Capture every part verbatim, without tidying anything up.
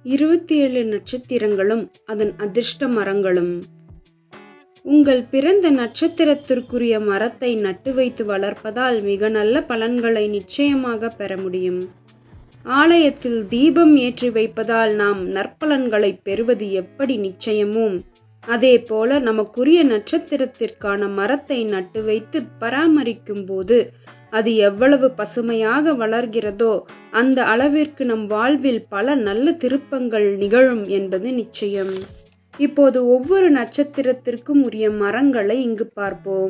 இருபத்தி ஏழு நட்சத்திரங்களும் அதன் அதிர்ஷ்ட மரங்களும். உங்கள் பிறந்த நட்சத்திரத்திற்குரிய மரத்தை நட்டு வைத்து வளர்ப்பதால் மிக நல்ல பலன்களை நிச்சயமாக பெற முடியும். ஆலயத்தில் தீபம் ஏற்றி வைப்பதால் நாம் நற்பலன்களை பெறுவது எப்படி நிச்சயமோ அதே போல நமக்குரிய நட்சத்திரத்திற்கான மரத்தை நட்டு வைத்து பராமரிக்கும் போது அது எவ்வளவு பசுமையாக வளர்கிறதோ அந்த அளவிற்கு நம் வாழ்வில் பல நல்ல திருப்பங்கள் நிகழும் என்பது நிச்சயம். இப்போது ஒவ்வொரு நட்சத்திரத்திற்கும் உரிய மரங்களை இங்கு பார்ப்போம்.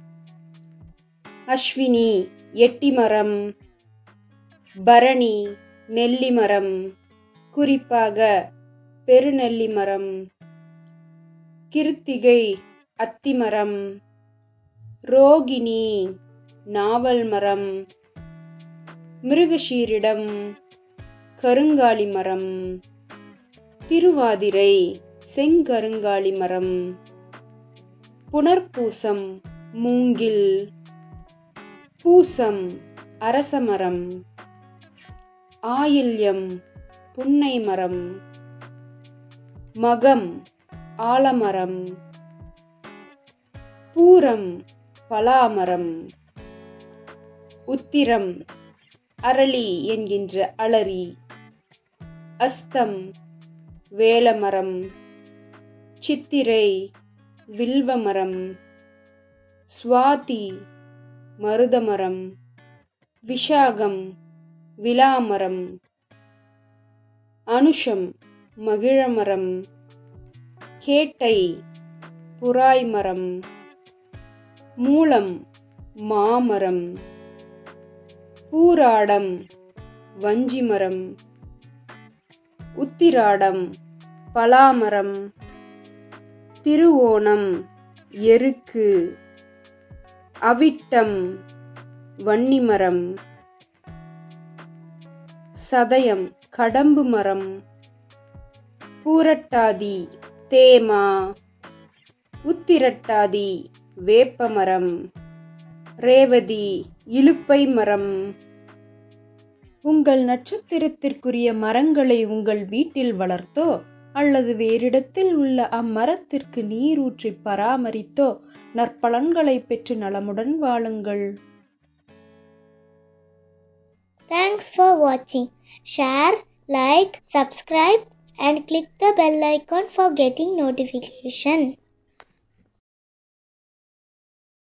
அஸ்வினி எட்டி மரம், பரணி நெல்லி மரம், குறிப்பாக பெருநெல்லி மரம், கிருத்திகை அத்திமரம், ரோகிணி நாவல் மரம், மிருகஷீரிடம் கருங்காலி மரம், திருவாதிரை செங்கருங்காலி மரம், புனர்பூசம் மூங்கில், பூசம் அரசமரம், ஆயில்யம் புன்னை மரம், மகம் ஆலமரம், பூரம் பலாமரம், உத்திரம் அரளி என்கின்ற அலரி, அஸ்தம் வேலமரம், சித்திரை வில்வமரம், சுவாதி மருதமரம், விஷாகம் விலாமரம், அனுஷம் மகிழமரம், கேட்டை புராய்மரம், மூலம் மாமரம், பூராடம் வஞ்சிமரம், உத்திராடம் பலாமரம், திருவோணம் எருக்கு, அவிட்டம் வன்னிமரம், சதயம் கடம்பு மரம், பூரட்டாதி தேமா, உத்திரட்டாதி வேப்பமரம், ரேவதி இலுப்பை மரம். உங்கள் நட்சத்திரத்திற்குரிய மரங்களை உங்கள் வீட்டில் வளர்த்தோ அல்லது வேறிடத்தில் உள்ள அம்மரத்திற்கு நீரூற்றி பராமரித்தோ நற்பலன்களை பெற்று நலமுடன் வாழுங்கள். Thanks for watching. Share, like, subscribe and click the bell icon for getting notification.